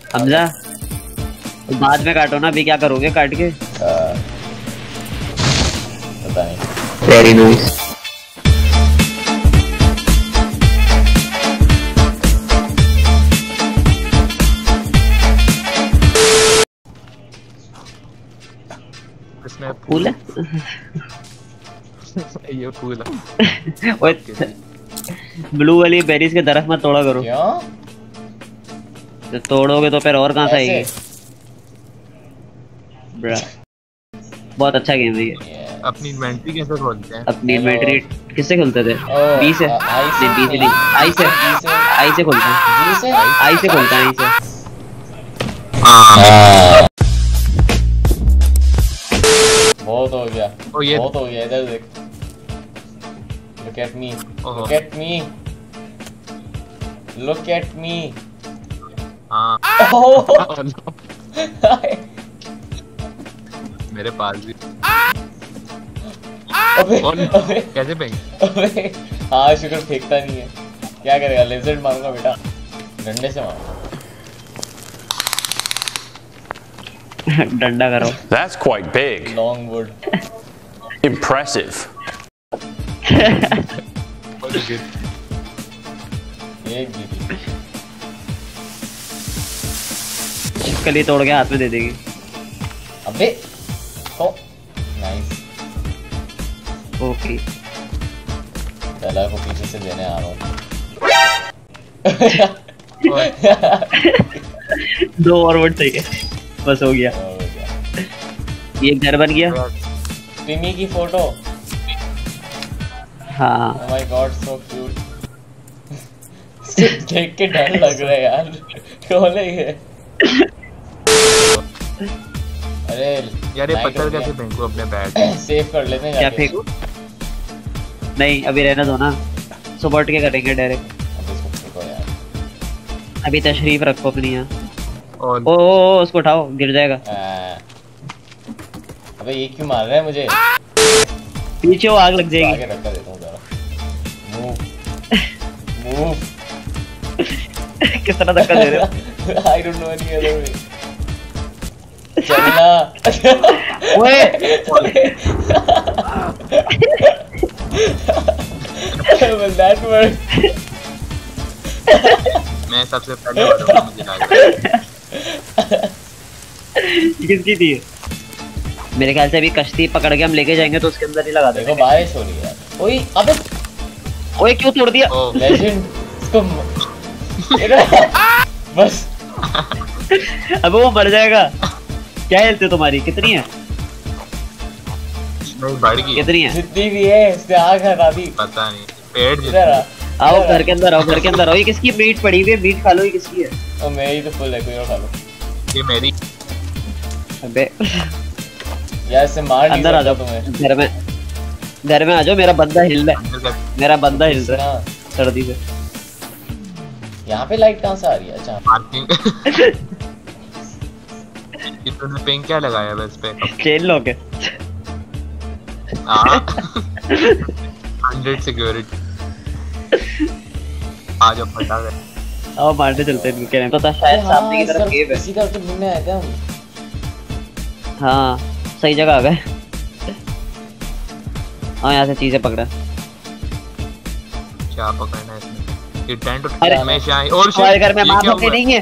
हमजा बाद में काटो ना, अभी क्या करोगे काट के? पता नहीं। Very nice. इसमें फूल है। ये फूल है। ब्लू वाली बेरीज के दरख्त मत तोड़ा करो। क्यों? तो तोड़ोगे तो फिर और कहाँ से आएगी? बहुत अच्छा गेम है ये। अपनी इन्वेंटरी कैसे खोलते हैं? अपनी इन्वेंटरी किससे खोलते थे? बी से। नहीं बी से नहीं, आई से। आई से खोलते हैं। आई से खोलते हैं। आई से। बहुत हो गया। ये बहुत हो गया। इधर देख। Look at me. Look at me. Look at me. हाँ। Oh. मेरे पास भी। अबे कैसे फेंक? अबे हाँ शुक्र फेंकता नहीं है। क्या करेगा? लेजर्ड मारूंगा बेटा, डंडे से मारूंगा। डंडा करो। That's quite big. Long wood. Impressive. एक जीती। कली तोड़ के हाथ में दे देगी। अबे ओ नाइस। ओके पहला को पीछे से देने आ रहा हूँ। 2 और वर्ड चाहिए, बस हो गया। ये घर बन गया। टिमी की फोटो। हाँ। Oh my God, so cute. देख के डर लग रहा है यार। कौन है ये? अरे यार ये पत्थर कैसे फेंकूं अपने बैग? सेव कर लेते हैं। क्या फेंकू? नहीं अभी रहने दो ना, सुबह उठ के करेंगे डायरेक्ट। अभी तशरीफ रखो अपनी यहाँ। ओ उसको उठाओ, गिर जाएगा। अबे ये क्यों मार रहा है मुझे? पीछे वो आग लग जाएगी। आगे रखा देता हूँ जरा। Move move. किस तरह धक्का दे रहे हो? I don't know any other way. चलना। ओए। Will that work? मैं सबसे पहले वाला मुझे लगा। किसकी थी? मेरे ख्याल से अभी कश्ती पकड़ के हम लेके जाएंगे तो उसके अंदर ही लगा देंगे। देखो बारिश हो रही है। ओए अबे ओए क्यों तोड़ दिया? लेजेंड इसको बस। अबे वो मर जाएगा। क्या हेल्थ है तुम्हारी? कितनी है? नहीं बढ़ गई। कितनी है? जितनी भी है इसने आग हटा दी। पता नहीं पेड़ जितना। आओ घर के अंदर आओ, घर के अंदर आओ। ये किसकी मीट पड़ी हुई है? मीट खा लो। ये किसकी है? ओ मेरी तो फुल है, कोई और खा लो। ये मेरी। अबे यार इससे मार अंदर आ जाओ तुम्हें। घर में आ जाओ। मेरा बंदा हिल रहा है। मेरा बंदा हिल रहा है सर्दी से। यहाँ पे लाइट कहाँ से आ रही है? अच्छा इतने पिंक क्या लगाया है इस पे? चेन लॉक है। 100 सिक्योरिटी। आ जाओ फटा गए। आओ मारने चलते हैं इनके। तो था शायद सामने की तरफ केव है। इसी तरफ तो घूमने आए थे हम। हाँ सही जगह आ गए। हाँ यहाँ से चीजें पकड़ा। क्या पकड़ना है इसमें? ये टेंट हमेशा और हमारे घर में माँ बाप नहीं है।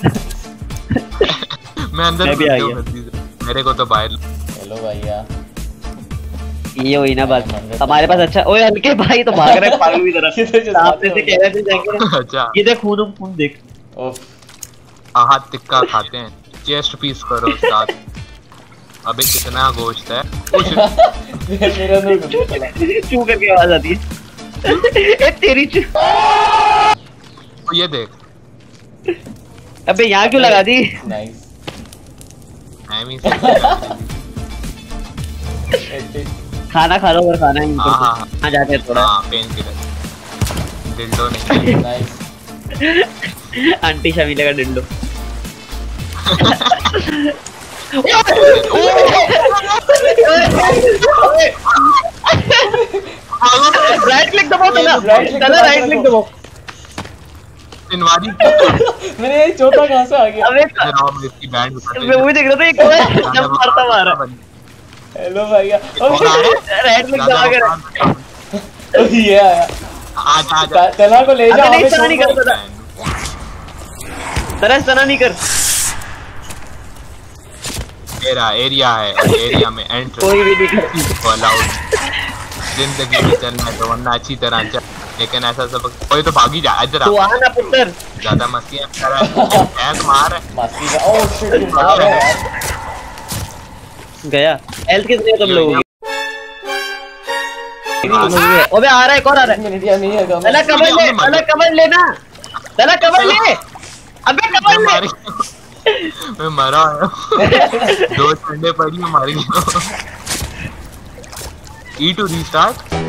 मैं अंदर भी आ गया। मेरे को तो बाहर। हेलो भैया। ये हुई ना बात हमारे पास। अच्छा ओए हल्के भाई तो भाग रहे पागल की तरह। सामने से कह रहे थे जाएंगे। अच्छा ये देख खून देख। हाथ टिक्का खाते हैं। चेस्ट पीस करो साथ। अबे कितना गोश्त है? मेरा तो चू करके आवाज आती है। ए तेरी चू। ये देख। अबे यहाँ क्यों लगा दी? नाइस। खाना खा लो और खाना ही। हाँ जाते हैं थोड़ा। Pain killer. डिल्डो नहीं। नाइस। आंटी शमीला का डिल्डो। राइट क्लिक दबाओ। राइट क्लिक दबाओ। तिनवारी मैंने ये चौथा कहाँ से आ गया? अबे राम इसकी बैंड मैं वही देख रहा था, एक और जब मारता मारा। हेलो भैया। रेड लिख दबा कर ये आया। आजा तना को ले जाओ। अबे नहीं, सना नहीं कर, तरह सना नहीं कर। मेरा एरिया है, एरिया में एंटर कोई भी नहीं कर। अलाउड। जिंदगी में चलना है तो वरना अच्छी तरह चल, लेकिन ऐसा सब कोई तो भागी जा। इधर तू आ ना पुत्र, ज्यादा मस्तियां कर रहा है, ऐस मार है मस्ती का। ओह शिट, तू मार रहा है यार। गया। हेल्थ कितनी है तुम लोगों की? अबे आ रहा है, कौन आ रहा है? मिनट या नहीं है कम। तला कवर ले, तला कवर लेना, तला कवर ले। अबे कवर ले। मैं मरा है। 2 ठंडे पड़ी मारी। E to restart.